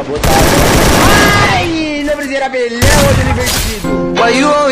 botar. Ai, não precisa abelhão, outro divertido. Why you